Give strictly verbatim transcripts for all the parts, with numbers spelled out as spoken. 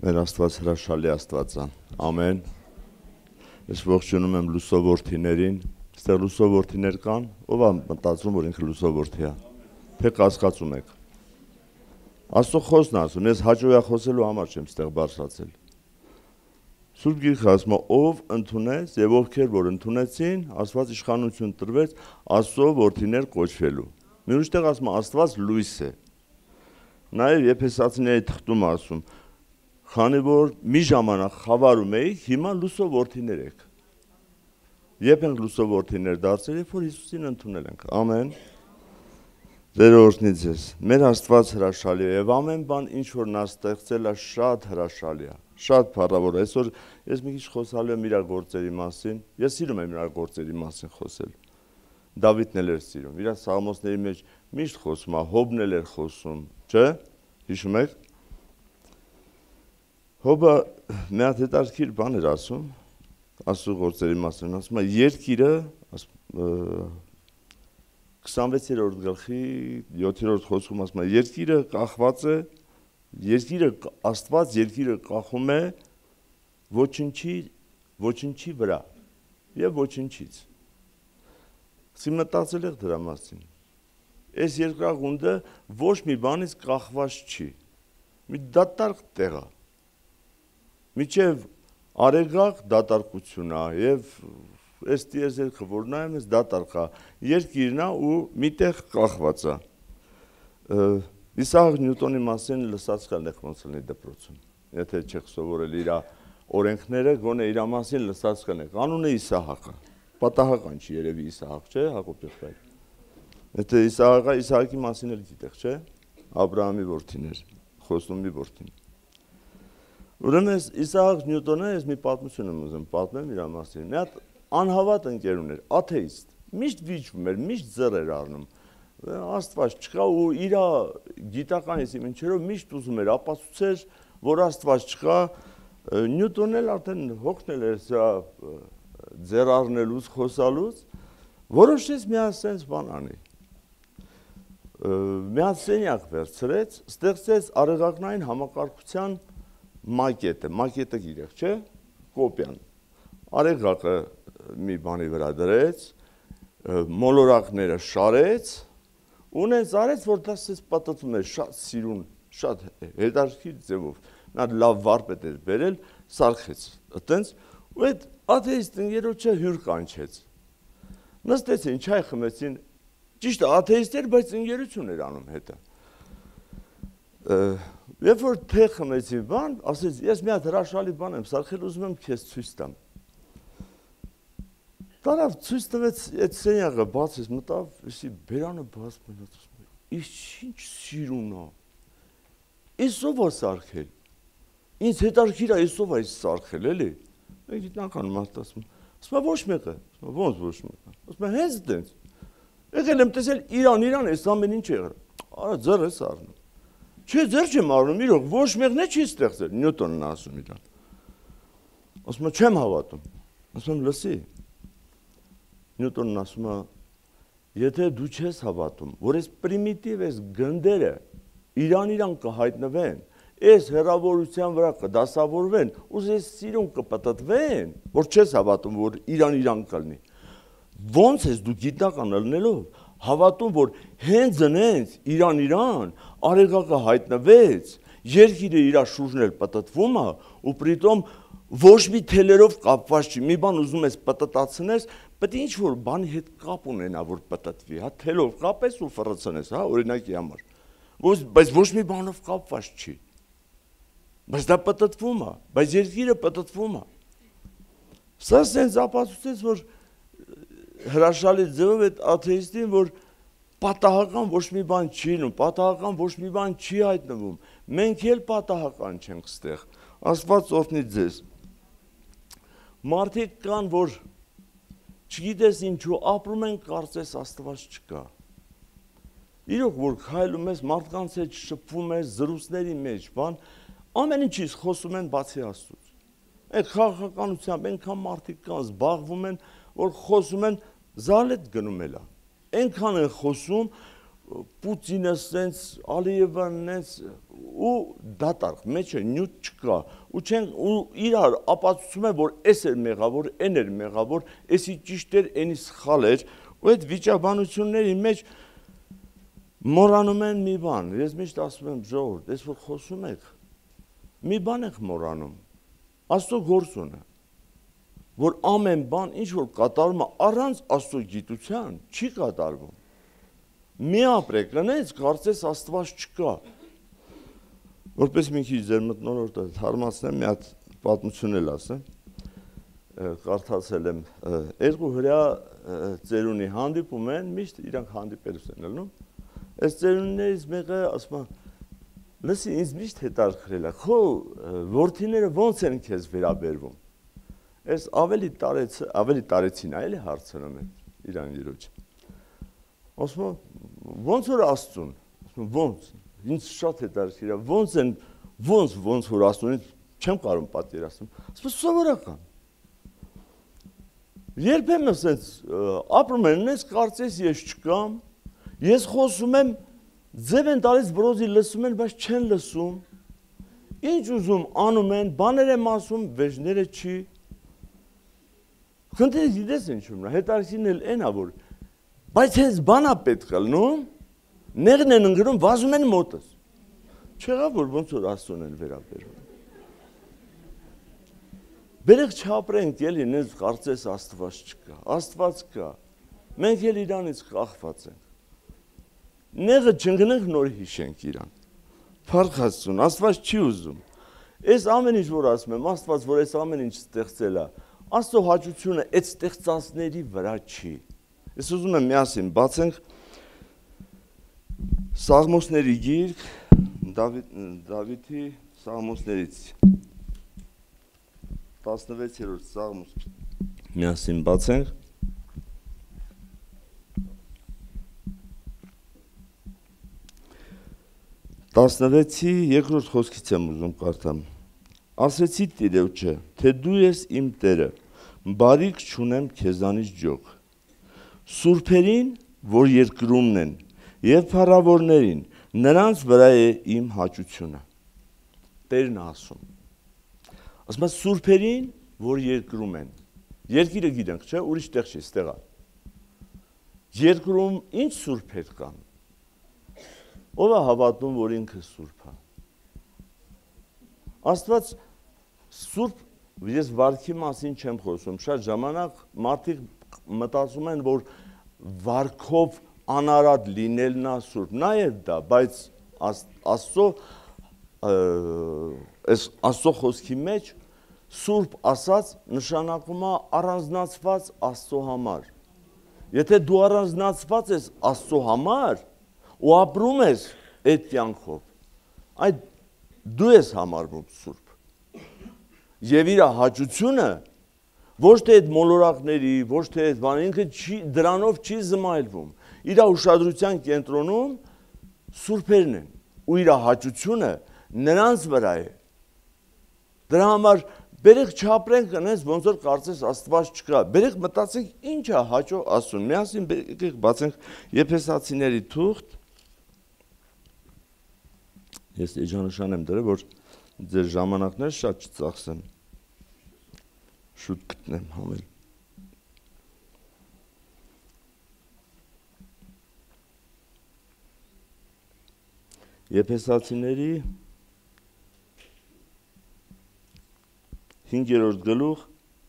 Մեր Աստված հրաշալի Աստված է, ամեն, ես ողջունում եմ լուսովորդիներին, ստեղ լուսովորդիներ կան, ով է մտածում, որ ինքը լուսովորդի է, թե կասկածում եք, Աստծո խոսքն ասում, ես հաճոյա խոսելու համար չեմ ստեղ բարձրացել, Սուրբ Գիրքը ասում է, ով ընդունեց և ովքեր որ ընդունեցին, Աստված իշխանություն տրվեց Աստծո որդիներ կոչվելու, մի ուրիշ տեղ ասում է, Աստված լույս է, նաև Եփեսացիների թղթում ասում, Քանի որ մի ժամանակ խավարում էիք, հիմա լուսովորդիներ եք։ Երբ ենք լուսովորդիներ դարձել, երբ որ Հիսուսին ընդունել ենք։ Ամեն։ Ձեր օրհնի ձեզ։ Մեր Աստված հրաշալի է եւ ամեն բան ինչ որ նա ստեղծել է շատ հրաշալի է։ Շատ փառավոր է։ Այսօր ես մի քիչ խոսալու եմ իր գործերի մասին։ Ես սիրում եմ իր գործերի մասին խոսել։ Դավիթն էլ էր սիրում։ Իր սաղմոսների մեջ միշտ խոսում է, Հոբն էլ էր խոսում, չէ՞։ Հիշում եք։ Հոբը մի հատ հետաքրքիր բան էր ասում, Աստծո գործերի մասին, ասում է երկիրը քսանվեցերորդ գլխի յոթերորդ խոսքում ասում է երկիրը կախված է, երկիրը Աստված երկիրը կախում է ոչնչի ոչնչի վրա եւ ոչնչից։ Սի մտածել եք դրա մասին։ Այս երկրագունդը ոչ մի բանից կախված չի։ Մի դատարկ տեղ է։ Միջև արեգաղ դատարկություն է և այս տիեզերքը որ նայում ես դատարկ է, երկիրն է ու միտեղ կախված է։ Իսահակ Նյուտոնի մասին լսած կան եք ոնց լինի դպրոցում, եթե չեք սովորել իր օրենքները, գոնե իր մասին լսած կան եք, անունը Իսահակը, պատահական չի երևի Իսահակ, չէ, Հակոբ եղբայր։ Եթե Իսահակը, Իսահակի մասին էլ գիտեք, չէ, Աբրահամի որդին էր, Խոստումի որդին։ Ուրեմն Իսահակ Նյուտոնը ես մի պատմություն եմ ուզում պատմեմ իր մասին։ Մի հատ անհավատ ընկեր ուներ, աթեիստ, միշտ վիճում էր, միշտ ձեռ էր առնում։ Աստված չկա ու իր գիտականից ինչերով միշտ ուզում էր ապացուցել, որ Աստված չկա։ Նյուտոնն էլ արդեն հոգնել էր սա ձեռ առնելուց, խոսալուց, որոշեց մի հատ sense բան անի։ Մի հատ սենյակ վերցրեց, ստեղծեց արեգակնային համակարգության մակետը, մակետը գիրեք, չէ, կոպյան, արեգակը մի բանի վրա դրեց, մոլորակները շարեց, ունեց արեց, որ դա սես պատտվում էր շատ սիրուն, շատ հետարքիր ձևով, նա լավ վարպետ էր բերել, սարքեց, ըտենց, ու այդ աթեիստ ընկերոջը հյուր կանչեց, նստեցին, չայ խմեցին, ճիշտ աթեիստ էր, բայց ընկերություն էր անում հետը, Երբ որ թե խմեցի բան, ասեց, ես մի հատ հրաշալի բան եմ սարքել, ուզում եմ քեզ ցույց տամ։ Տարավ ցույց տվեց այդ սենյակը բացեց, մտավ, էսի բերանը բաց մնաց, ինչ ինչ սիրուն է։ Էսով է սարքել։ Ինձ հետարքիր է էսով է սարքել, էլի։ Մենք գիտնական մարդ ասում, ասում ոչ մեկը, ոնց ոչ մեկը։ Ասում հենց դենց։ Եկել եմ տեսել Իրան, Իրան, այս ամեն ինչ եղել։ Արա ձեռ ես առնում։ Չէ, ձեր չեմ առնում, իրոք, ոչ մեղն է չի ստեղծել, Նյուտոնն ասում իրան։ Ասում է, չեմ հավատում, ասում եմ, լսի, Նյուտոնն ասում է, եթե դու չես հավատում, որ այս պրիմիտիվ, այս գնդերը իրան-իրան կհայտնվեն, այս հեռավորության վրա կդասավորվեն, ու այս սիրուն կպտտվեն, որ չես հավատում, որ իրան-իրան կլինի, ոնց ես դու գիտական ըլնելով, հավատում, որ հենց նենց իրան-իրան արեգակը հայտնվեց, երկիրը իր շուրջն էլ պտտվում է, ու պրիտոմ ոչ մի թելերով կապված չի, մի բան ուզում ես պտտացնես, պետք է ինչ-որ բանի հետ կապ ունենա, որ պտտվի, հա, թելով կապես ու ֆռցնես, հա, օրինակի համար, բայց ոչ մի բանով կապված չի, բայց դա պտտվում է, բայց երկիրը պտտվում է, սա սենց ապացուցեց, որ հրաշալի ձևով այդ աթեիստին, որ պատահական ոչ մի բան չի լինում, պատահական ոչ մի բան չի հայտնվում, մենք էլ պատահական չենք ստեղ, Աստված օրհնի ձեզ։ Մարդիկ կան, որ չգիտես ինչու ապրում են, կարծես Աստված չկա։ Իրոք որ քայլում ես, մարդկանց հետ շփվում ես, զրույցների մեջ, բան, ամեն ինչից խոսում են բացի Աստծուց։ Այդ քաղաքականությամբ այնքան մարդիկ կան, զբաղվում են, որ խոսում են, զալետ գնում էլա, այնքան են խոսում, Պուտինը սենց, Ալիևան նենց ու դատարկ, մեջը նյութ չկա, ու չեն ու իրար ապացուցում են, որ էս էր մեղավոր, են էր մեղավոր, էսի ճիշտ էր, էնի սխալ էր, ու այդ վիճաբանությունների մեջ մոռանում են մի բան, ես միշտ ասում եմ ժողովուրդ, ես որ խոսում եք, մի բան եք մոռանում, Աստծո գործունը, որ ամեն բան ինչ որ կատարում է առանց Աստծո գիտության չի կատարվում։ Մի ապրեք, նենց կարծես Աստված չկա։ Որպես մի քիչ ձեր մթնոլորտը թարմացնեմ, մի հատ պատմություն էլ ասեմ, կարդացել եմ, երկու հրեա ծերունի հանդիպում են, միշտ իրանք հանդիպելուց են ելնում, այս ծերունիներից մեկը ասում է, լսի, ինձ միշտ հետաքրքրել է, քո որդիները ոնց են քեզ վերաբերվում։ Այս ավելի տարեց, ավելի տարեցին այլ է հարցնում են իրան երոջ։ Ասում եմ, ոնց որ Աստծուն, ասում եմ, ոնց, ինձ շատ հետաքրքիր է, ոնց են, ոնց, ոնց որ Աստծուն, չեմ կարող պատկերացնել, ասում եմ, սովորական։ Երբեմն ասենց ապրում են, նես կարծես ես չկամ, ես խոսում եմ, ձև են տալիս բրոզի լսում են, բայց չեն լսում, ինչ ուզում անում են, բաներ եմ ասում, վեժները չի։ Խնդիրը գիտես ինչու՞մն է, հետաքրքիրն էլ էն է, որ բայց հենց բանա պետք է լնում, նեղն են ընկնում, վազում են մոտս։ Չեղավ, որ ոնց որ Աստծուն են վերաբերվում։ Բերեք չապրենք էլի, նենց կարծես Աստված չկա, Աստված կա, մենք էլ իրանից կախված ենք։ Նեղը չընկնենք, նոր հիշենք իրան։ Փառք Աստծուն, Աստված չի ուզում։ Այս ամեն ինչ որ ասում եմ, Աստված, որ այս ամեն ինչ ստեղծել է, Աստծո հաճությունը այդ ստեղծածների վրա չի։ Ես ուզում եմ միասին բացենք Սաղմոսների գիրք, Դավիթի Սաղմոսներից տասնվեցերորդ Սաղմոս միասին բացենք։ տասնվեցի երկրորդ խոսքից եմ ուզում կարդամ։ Ասեցի Տիրոջը, թե դու ես իմ Տերը, բարիք չունեմ քեզանից ջոկ։ Սուրբերին, որ երկրումն են, եւ փառավորներին, նրանց վրա է իմ հաճությունը։ Տերն ասում։ Ասում է սուրբերին, որ երկրում են։ Երկիրը գիտենք, չէ՞, ուրիշ տեղ չի, ստեղ է։ Երկրում ինչ սուրբեր կան։ Ով է հավատում, որ ինքը սուրբ է։ Աստված սուրբ, ես վարքի մասին չեմ խոսում, շատ ժամանակ մարդիկ մտածում են, որ վարքով անարատ լինելն է սուրբ, նաև դա, բայց Աստծո Աստծո խոսքի մեջ սուրբ ասած նշանակում է առանձնացված Աստծո համար։ Եթե դու առանձնացված ես Աստծո համար, ու ապրում ես այդ կյանքով, այդ դու ես համարվում սուրբ։ Եվ իր հաճությունը ոչ թե այդ մոլորակների, ոչ թե այդ բան, ինքը դրանով չի զմայլվում։ Իր ուշադրության կենտրոնում սուրբերն են, ու իր հաճությունը նրանց վրա է։ Դրա համար բերեք չապրենք այնպես, ոնց որ կարծես Աստված չկա։ Բերեք մտածենք ինչ է հաճո Աստծուն։ Միասին բերեք բացենք Եփեսացիների թուղթ։ Ես էջանշան եմ դրել, որ ձեր ժամանակները շատ չծախսեն, շուտ գտնեմ համել։ Եփեսացիների հինգերորդ գլուխ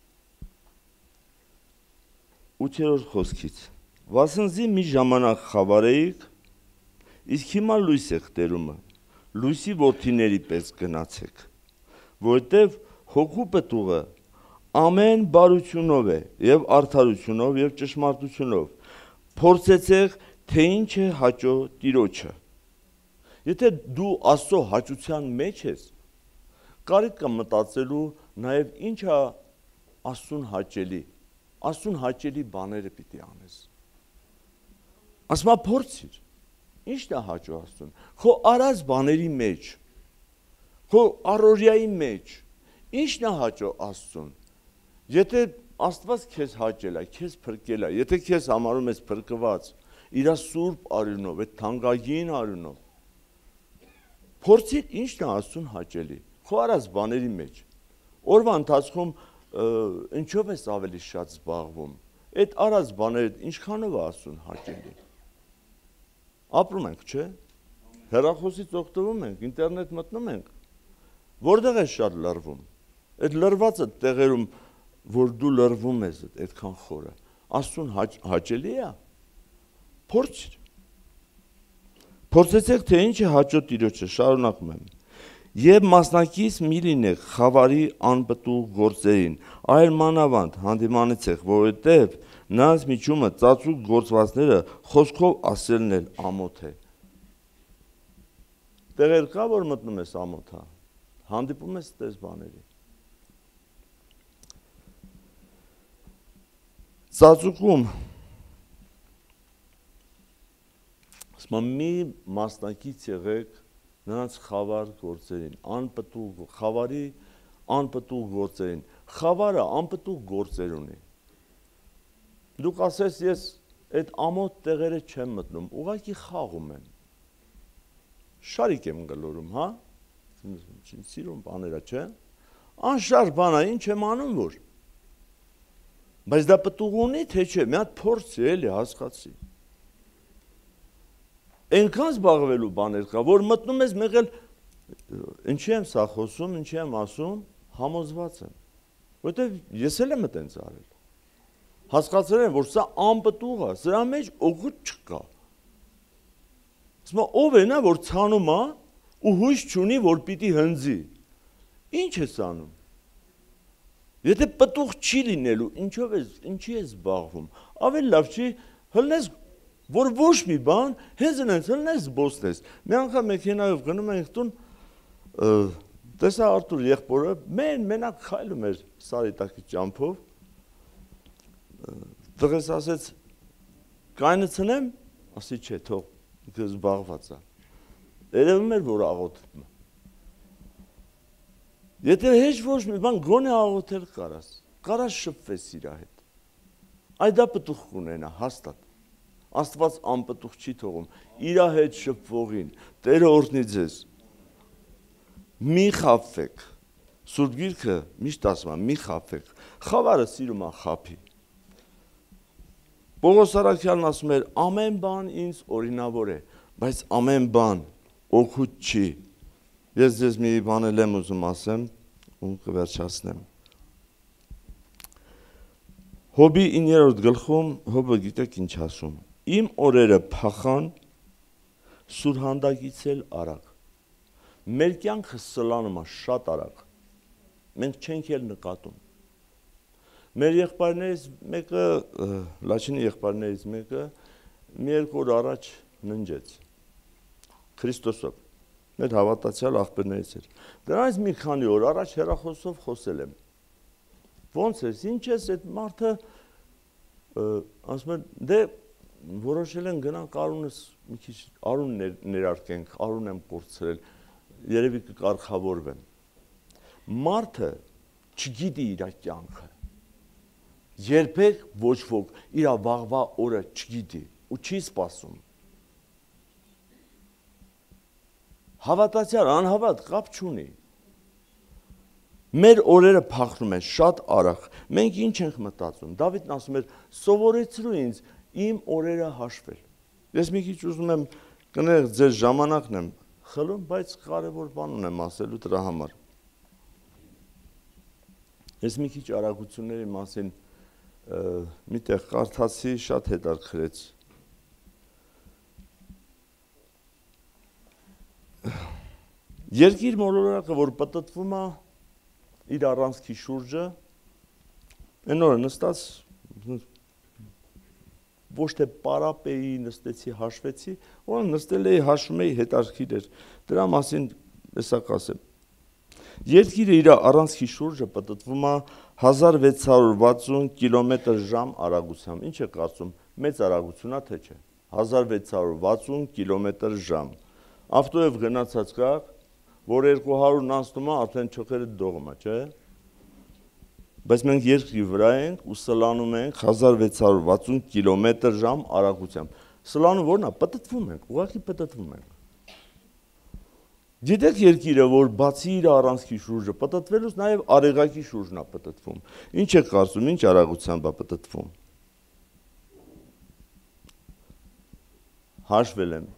ութերորդ խոսքից։ Վասնզի մի ժամանակ խավարեիք, իսկ հիմա լույս եք տերումը, լույսի որդիների պես գնացեք, որտև հոգու պտուղը ամեն բարությունով է եւ արդարությունով եւ ճշմարտությունով փորձեցեք, թե ինչ է հաճո Տիրոջը։ Եթե դու Աստծո հաճության մեջ ես, կարիք կա մտածելու նաեւ ինչ է Աստծուն հաճելի, Աստծուն հաճելի բաները պիտի անես։ Ասма փորձիր։ Ինչն է հաճո Աստծուն։ Քո արած բաների մեջ, քո առօրյայի մեջ, ինչն է հաճո Աստծուն։ Եթե Աստված քեզ հաճել է, քեզ փրկել է, եթե քեզ համարում ես փրկված, իր սուրբ արյունով, այդ թանկագին արյունով։ Փորձիր ինչն է Աստծուն հաճելի։ Քո արած բաների մեջ։ Օրվա ընթացքում ինչով ես ավելի շատ զբաղվում։ Այդ արած բաները ինչքանով է Աստծուն հաճելի։ Ապրում ենք, չէ՞։ Հեռախոսից օգտվում ենք, ինտերնետ մտնում ենք։ Որտեղ է շատ լռվում։ Այդ լռվածը տեղերում, որ դու լռվում ես, այդքան խորը, Աստծուն հաճելի է։ Փորձիր։ Փորձեցեք, թե ինչ է հաճո Տիրոջը, շարունակում եմ։ Եվ մասնակից մի լինեք խավարի անպտուղ գործերին, այլ մանավանդ հանդիմանեցեք, որովհետև նրանց միջումը ծածուկ գործվածները խոսքով ասելն էլ ամոթ է։ Տեղեր կա, որ մտնում ես ամոթա, հանդիպում ես այդպես բաների։ Ծածուկում մի մասնակից եղեք նրանց խավար գործերին, անպտուղ, խավարի անպտուղ գործերին, խավարը անպտուղ գործեր ունի։ Դուք ասես ես այդ ամոթ տեղերը չեմ մտնում, ուղղակի խաղում եմ, շարիկ եմ գլորում, հա, սիրում բաները, չէ, անշարժ բան է, ինչ եմ անում որ, բայց դա պտուղ ունի, թե չէ, մի հատ փորձ է, էլի հասկացի։ Այնքան զբաղվելու բաներ կա, որ մտնում ես մեղել, ինչի եմ սա խոսում, ինչի եմ ասում, համոզված եմ, որտեղ ես էլ եմ այտենց արել։ Հասկացել եմ, որ սա անպտուղ է, սրա մեջ օգուտ չկա։ Ասում ով է նա, որ ցանում է ու հույս չունի, որ պիտի հնձի։ Ինչ ես անում։ Եթե պտուղ չի լինելու, ինչով ես, ինչի ես զբաղվում։ Ավելի լավ չի հլնես որ ոչ մի բան, հենց այնց հլնես զբոսնես։ Մի անգամ մեքենայով գնում ենք տուն, տեսա Արտուր եղբորը, մեն մենակ քայլում էր Սարիտակի ճամփով, տղես ասեց, կայնացնեմ, ասի չէ, թող, ինքը զբաղված է։ Երևում էր, որ աղոթում է։ Եթե հեչ ոչ մի բան գոնե աղոթել կարաս, կարաս շփվես իր հետ։ Այդ դա պտուղ կունենա, հաստատ։ Աստված անպտուղ չի թողում, իր հետ շփվողին, Տերը օրհնի ձեզ։ Մի խաբվեք, Սուրբ Գիրքը միշտ ասում է, մի խաբվեք, խավարը սիրում է խաբի։ Պողոս Արաքյալն ասում էր, ամեն բան ինձ օրինավոր է, բայց ամեն բան օգուտ չի։ Ես ձեզ մի բան էլ եմ ուզում ասեմ, ու կվերջացնեմ։ Հոբի իններորդ գլխում Հոբը գիտեք ինչ ասում։ Իմ օրերը փախան, սուրհանդակից էլ արագ։ Մեր կյանքը սլանում է շատ արագ։ Մենք չենք էլ նկատում։ Մեր եղբայրներից մեկը, Լաչինի եղբայրներից մեկը մի երկու օր առաջ ննջեց։ Քրիստոսով։ Մեր հավատացյալ աղբերներից էր։ Դրանից մի քանի օր առաջ հեռախոսով խոսել եմ։ Ոնց ես, ինչ ես այդ մարդը, ասում են, դե որոշել են գնանք Արունս մի քիչ Արուն ներարկենք, Արուն եմ կորցրել, երևի կկարգավորվեմ։ Մարդը չգիտի իր կյանքը։ Երբեք ոչ ոք իր վաղվա օրը չգիտի ու չի սպասում։ Հավատացյալ, անհավատ կապ չունի։ Մեր օրերը փախնում են շատ արագ։ Մենք ինչ ենք մտածում։ Դավիթն ասում էր, սովորեցրու ինձ իմ օրերը հաշվել։ Ես մի քիչ ուզում եմ կներեք ձեր ժամանակն եմ խլում, բայց կարևոր բան ունեմ ասելու դրա համար։ Ես մի քիչ արագությունների մասին միտեղ կարդացի, շատ հետաքրքրեց։ Երկիր մոլորակը, որ պտտվում է իր առանցքի շուրջը, այն օրը նստած ոչ թե պարապեի, նստեցի, հաշվեցի, որ նստել էի, հաշվում էի, հետաքրքիր էր։ Դրա մասին հեսա կասեմ։ Երկիրը իր առանցքի շուրջը պտտվում է հազար վեց հարյուր վաթսուն կիլոմետր ժամ արագությամբ։ Ինչ է կարծում, մեծ արագություն է թե չէ։ հազար վեց հարյուր վաթսուն կիլոմետր ժամ։ Ավտոյով գնացած կաղ, որ երկու հարյուրն անցնում է, արդեն չոքերը դողում է, չէ։ Բայց մենք երկրի վրա ենք ու սլանում ենք հազար վեց հարյուր վաթսուն կիլոմետր ժամ արագությամբ։ Սլանը որն է, պտտվում ենք, ուղղակի պտտվում ենք։ Գիտեք երկիրը, որ բացի իր առանցքի շուրջը պտտվելուց նաև արեգակի շուրջն է պտտվում։ Ինչ եք կարծում, ինչ արագությամբ է պտտվում։ Հաշվել եմ։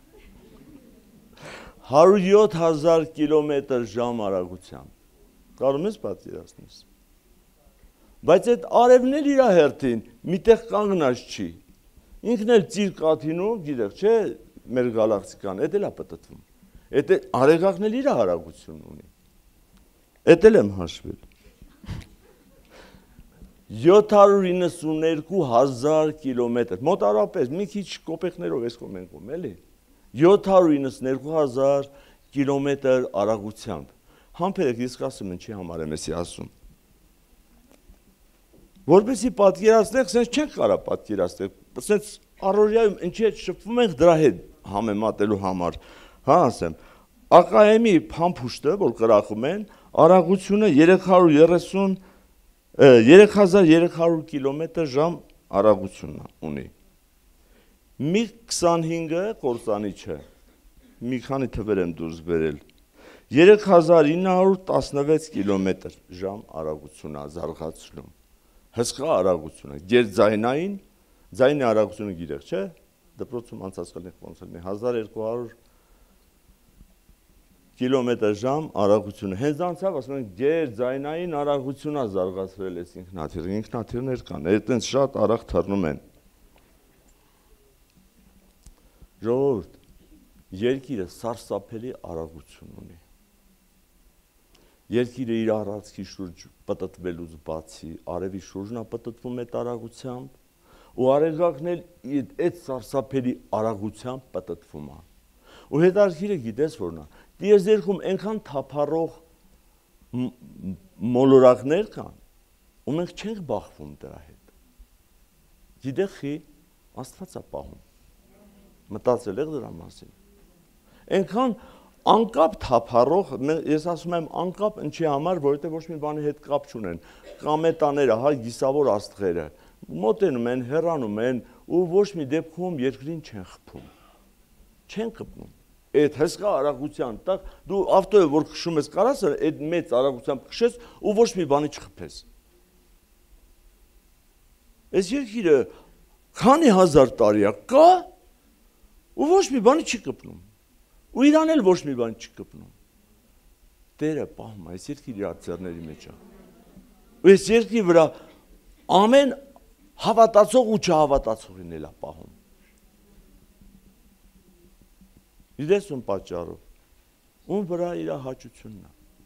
հարյուր յոթ հազար կիլոմետր ժամ արագությամբ։ Կարում ես պատկերացնես։ Բայց այդ արևն էլ իր հերթին միտեղ կանգնած չի։ Ինքն էլ ծիր կաթինում, գիտեք, չէ, մեր գալակտիկան, էդ էլ է պտտվում։ Էդ արեգակն էլ իր հարագություն ունի։ Էդ էլ եմ հաշվել։ յոթ հարյուր իննսուններկու հազար կիլոմետր, մոտարապես մի քիչ կոպեկներով ես կոմենքում, էլի։ յոթ հարյուր իննսուններկու հազար կիլոմետր արագությամբ։ Համբերեք, ես կասեմ ինչի համար եմ էսի ասում։ Որպեսզի պատկերացնեք, սենց չենք կարա պատկերացնել, սենց առօրյայում ինչի հետ շփվում ենք դրա հետ համեմատելու համար, հա ասեմ, ԱԿՄ-ի փամփուշտը, որ կրախում են, արագությունը երեք հազար երեք հարյուր կիլոմետր ժամ արագություն ունի։ Մի քսանհինգը կործանիչը, մի քանի թվեր եմ դուրս բերել, երեք հազար ինը հարյուր տասնվեց կիլոմետր ժամ արագություն է զարգացնում։ Հսկա արագությունը, գերձայնային, ձայնի արագությունը գիտեք, չէ՞, դպրոցում անցած կլինեք ոնց լինի, հազար երկու հարյուր կիլոմետր ժամ արագությունը։ Հենց անցավ, ասում են, գերձայնային արագություն է զարգացրել այս ինքնաթիռը, ինքնաթիռներ կան, այդտենց շատ արագ թռնում են։ Ժողովուրդ, երկիրը սարսափելի արագություն ունի։ Երկիրը իր առանցքի շուրջ պտտվելուց բացի, արևի շուրջն է պտտվում այդ արագությամբ, ու արեգակն էլ այդ սարսափելի արագությամբ պտտվում է։ Ու հետարքիրը գիտես որն է, տիեզերքում այնքան թափառող մոլորակներ կան, ու մենք չենք բախվում դրա հետ։ Գիտեք խի, Աստված է պահում։ Մտածել եք դրա մասին։ Այնքան անկապ թափառող, ես ասում եմ անկապ ինչի համար, որովհետև ոչ մի բանի հետ կապ չունեն։ Կամետաները, հա, գիսավոր աստղերը, մոտենում են, հեռանում են, ու ոչ մի դեպքում երկրին չեն խփում։ Չեն խփում։ Այդ հսկա արագության տակ դու ավտոյը որ քշում ես, կարաս այդ մեծ արագությամբ քշես ու ոչ մի բանի չխփես։ Այս երկիրը քանի հազար տարի է կա ու ոչ մի բանի չի կպնում։ Ու իրան էլ ոչ մի բան չի կպնում։ Տերը պահում է, այս երկիրը իր ձեռների մեջ է։ Ու այս երկրի վրա ամեն հավատացող ու չհավատացողին էլ է պահում։ Գիտես ում պատճառով։ Ում վրա իր հաճությունն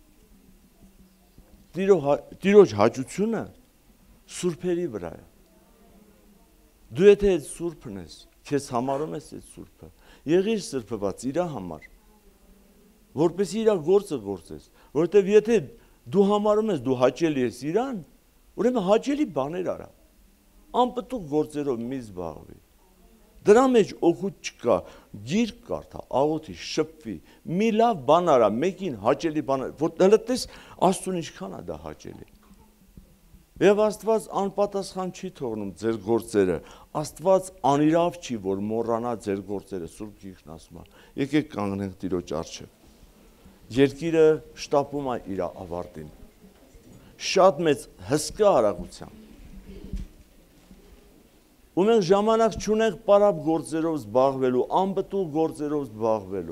է։ Տիրոջ հաճությունը սուրբերի վրա է։ Դու եթե այդ սուրբն ես, քեզ համարում ես այդ սուրբը, եղիր սրբված իր համար, որպեսզի իր գործը գործես, որովհետև եթե դու համարում ես դու հաճելի ես իրան, ուրեմն հաճելի բաներ արա, անպտուղ գործերով մի զբաղվի, դրա մեջ օգուտ չկա, գիրք կարդա, աղոթի, շփվի, մի լավ բան արա, մեկին հաճելի բան, որ դեռ Աստծուն ինչքան է դա հաճելի։ Եվ Աստված անպատասխան չի թողնում ձեր գործերը, Աստված անիրավ չի, որ մոռանա ձեր գործերը, Սուրբ Գիրքն ասում է, եկեք կանգնենք Տիրոջ առջև։ Երկիրը շտապում է իր ավարտին, շատ մեծ հսկա արագությամբ։ Ու մենք ժամանակ չունենք պարապ գործերով զբաղվելու, անպտուղ գործերով զբաղվելու։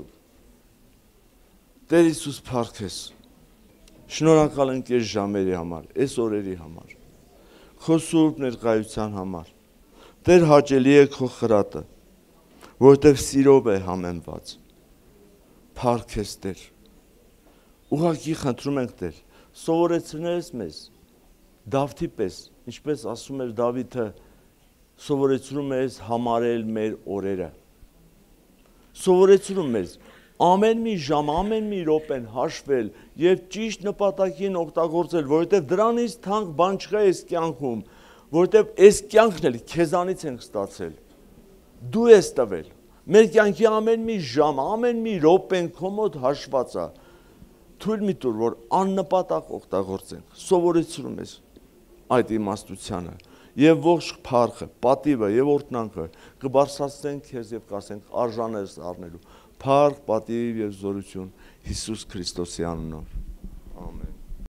Տեր Հիսուս փառքես, շնորհակալ ենք այս ժամերի համար, այս օրերի համար, քո սուրբ ներկայության համար։ Տեր հաճելի է քո խրատը, որովհետև սիրով է համեմված։ Փառքես Տեր։ Ուղղակի խնդրում ենք Տեր, սովորեցնես մեզ, Դավթի պես, ինչպես ասում էր Դավիթը, սովորեցնում ես համարել մեր օրերը, սովորեցնում ես ամեն մի ժամ, ամեն մի րոպեն հաշվել և ճիշտ նպատակին օգտագործել, որովհետև դրանից թանկ բան չկա այս կյանքում, որովհետև այս կյանքն էլ քեզանից ենք ստացել, դու ես տվել, մեր կյանքի ամեն մի ժամ, ամեն մի րոպեն քո մոտ հաշված է, թույլ մի տուր, որ աննպատակ օգտագործենք, սովորեցնում ես այդ իմաստությանը, եւ ողջ փառքը, պատիվը եւ օրհնանքը կբարձրացնենք քեզ եւ կասենք արժան ես առնելու։ Փառք, պատիվ եւ զորություն Հիսուս Քրիստոսի անունով։